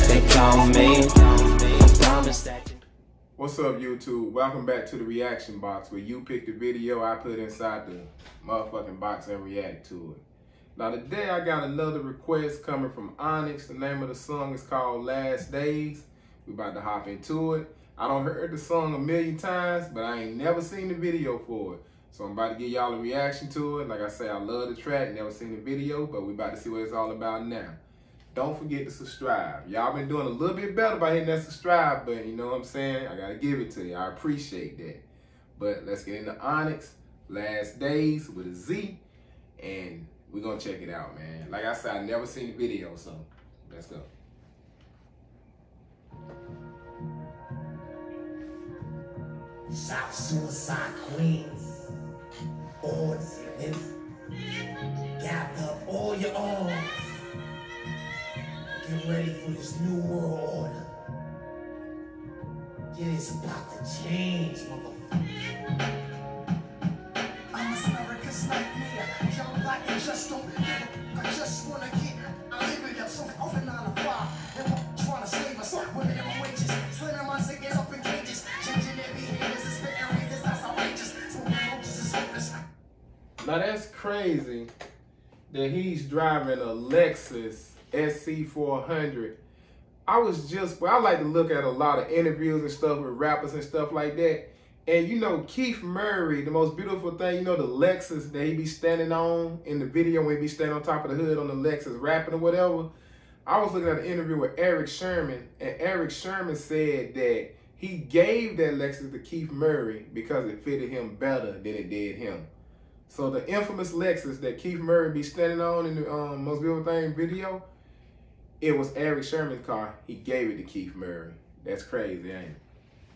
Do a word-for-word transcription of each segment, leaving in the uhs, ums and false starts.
Think on me. I promise that you... What's up, YouTube? Welcome back to the reaction box, where you pick the video, I put inside the motherfucking box and react to it. Now today I got another request coming from Onyx. The name of the song is called Last Days. We about to hop into it. I done heard the song a million times, but I ain't never seen the video for it. So I'm about to give y'all a reaction to it. Like I say, I love the track, never seen the video, but we about to see what it's all about now. Don't forget to subscribe. Y'all been doing a little bit better by hitting that subscribe button, you know what I'm saying? I gotta give it to you, I appreciate that. But let's get into Onyx, Last Days with a Z, and we're gonna check it out, man. Like I said, I never seen the video, so let's go. South Suicide Queens, odds and gather up all your arms. Get ready for this new world order. It is about to change, motherfucker. I'm America's nightmare, young, black, and just don't give a, I just wanna get, I live it up, so over nine to five. They're trying to save us, with minimum wages, slamming my tickets up in cages, changing their behaviors, and spitting razors, that's outrageous. Smoking roaches is hopeless. Now that's crazy that he's driving a Lexus S C four hundred. I was just, well, I like to look at a lot of interviews and stuff with rappers and stuff like that. And you know, Keith Murray, the most beautiful thing, you know, the Lexus that he be standing on in the video when he be standing on top of the hood on the Lexus rapping or whatever. I was looking at an interview with Eric Sherman, and Eric Sherman said that he gave that Lexus to Keith Murray because it fitted him better than it did him. So the infamous Lexus that Keith Murray be standing on in the um, Most Beautiful Thing video, it was Eric Sherman's car. He gave it to Keith Murray. That's crazy, ain't it?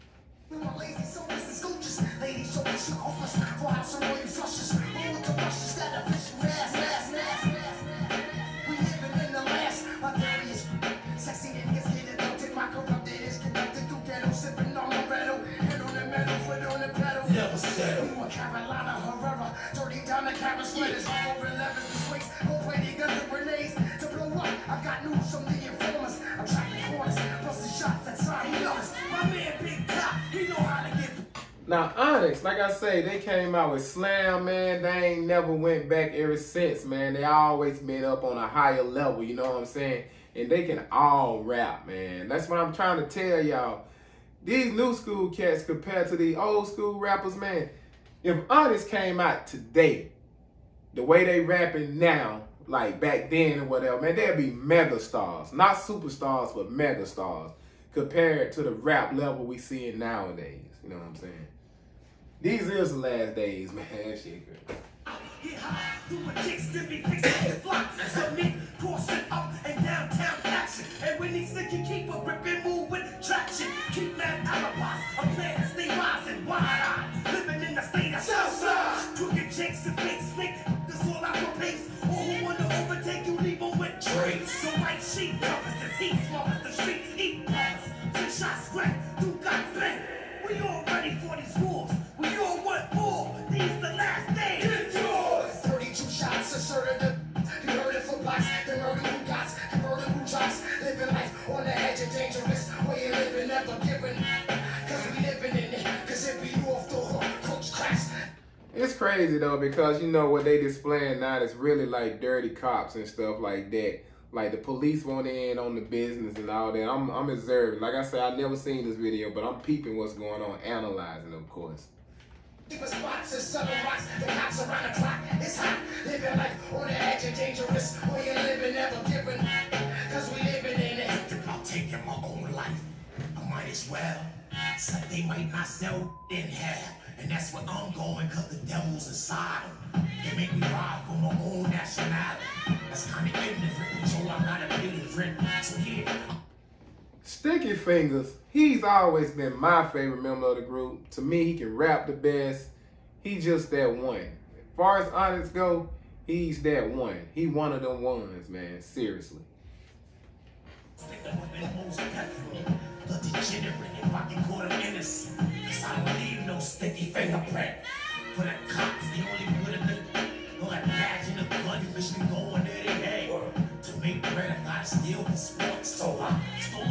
Carolina Herrera, dirty down the camera sweaters, over elevens, the swings, go play the guns and grenades to blow up. I got news from the informers. I'm tracking corners, busting shots at Sonny Ellis. My man Big Top, he know how to get. Now Onyx, like I say, they came out with Slam, man. They ain't never went back ever since, man. They always been up on a higher level, you know what I'm saying? And they can all rap, man. That's what I'm trying to tell y'all. These new school cats compared to the old school rappers, man. If Onyx came out today, the way they rapping now, like back then or whatever, man, they'd be mega stars. Not superstars, but mega stars compared to the rap level we seeing nowadays. You know what I'm saying? These is the last days, man. That shit good. Get high, do a chicks to be fixing his block. Submit, crossing up and downtown action. And when these niggas keep a ripping move with traction, keep mad alibis. A plan to stay rising, wide-eyed, living in the state of Southside. Crooked chicks and fake snake, that's all out for pace. Or who wanna overtake you, leave them with drinks. So white sheep covers this heat, small as the street, eat brothers. Six shots scrap, two got bang. We all ready for these wars. We all want more. These the last days. Get yours. thirty-two shots asserted the. You heard it from blocks. The murder who got. The murder who drops. Living life on the edge of dangerous. Way you living, never giving. Cause we living in it. Cause it be you off the hook. Coach crash. It's crazy though, because you know what they displaying now is really like dirty cops and stuff like that. Like the police want in on the business and all that. I'm I'm observing. Like I said, I never seen this video, but I'm peeping what's going on, analyzing, of course. Keep us spots and southern rocks. The cops around the clock. It's hot. Living life on the edge of dangerous. Where you living, never giving. Cause we living in it. I'm taking my own life. I might as well. So they might not sell in half. And that's where I'm going, cause the devil's inside them. They make me ride for my own nationality. That's kind of ignorant, but yo, I'm not a ignorant. So yeah. Sticky Fingers, he's always been my favorite member of the group. To me, he can rap the best. He's just that one. As far as Onyx go, he's that one. He one of them ones, man. Seriously. The degenerate, if I can call them innocent. Cause I don't leave no sticky fingerprint. For the cops, they only put a little. No, imagine a gun, you wish me going there they had. To make bread, I gotta steal the sports. So I stole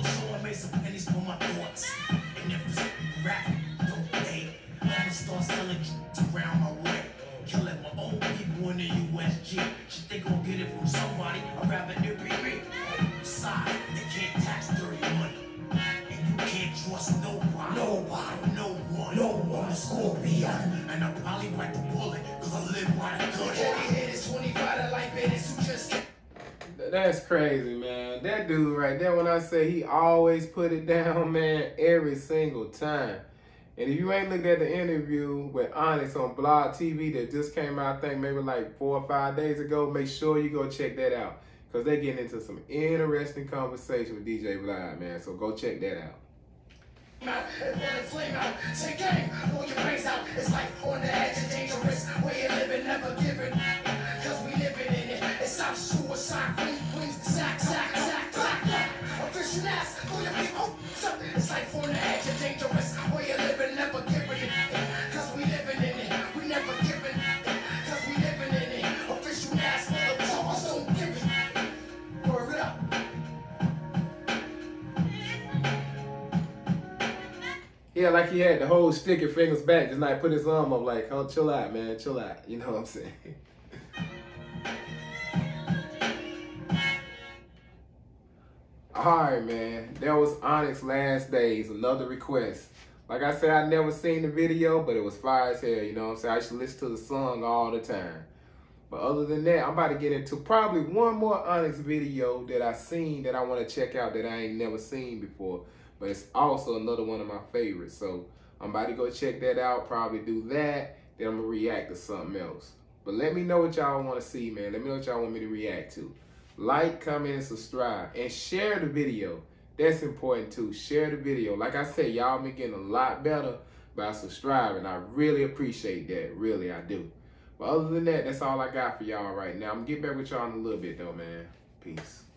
selling around my way. Killing my own people in the U S G. Shit, they gon' get it from somebody. I'd rather it be me. Besides, they can't tax dirty money. And you can't trust nobody. Nobody. No one. No one. Scorpion. And I probably bite the bullet, cause I live by the good. Heavy hitters, twenty-five like minutes who just get. That's crazy, man. That dude right there, when I say he always put it down, man, every single time. And if you ain't looked at the interview with Onyx on Blog T V that just came out, I think maybe like four or five days ago, make sure you go check that out. Because they getting into some interesting conversation with D J Vlad, man. So go check that out. Out and burn the flame out. Say gang, pull your brains out. It's like on the edge of dangerous. Where you living, never giving. Cause we living in it. It's not suicide. Please, please, sack, sack, sack, sack. Official ass, pull your feet. Oh, it's like on the edge of dangerous. Where you living, never giving it. Cause we living in it. We never giving. Cause we living in it. Official ass, motherfuckers don't give it. Word it up. Yeah, like he had the whole sticky fingers back, just like put his arm up like, oh, chill out, man, chill out. You know what I'm saying? All right, man. That was Onyx Last Days, another request. Like I said, I never seen the video, but it was fire as hell, you know what I'm saying? I used to listen to the song all the time. But other than that, I'm about to get into probably one more Onyx video that I seen that I want to check out that I ain't never seen before. But it's also another one of my favorites. So I'm about to go check that out, probably do that. Then I'm going to react to something else. But let me know what y'all want to see, man. Let me know what y'all want me to react to. Like, comment, and subscribe. And share the video. That's important too. Share the video. Like I said, y'all been getting a lot better by subscribing. I really appreciate that. Really, I do. But other than that, that's all I got for y'all right now. I'm going to get back with y'all in a little bit though, man. Peace.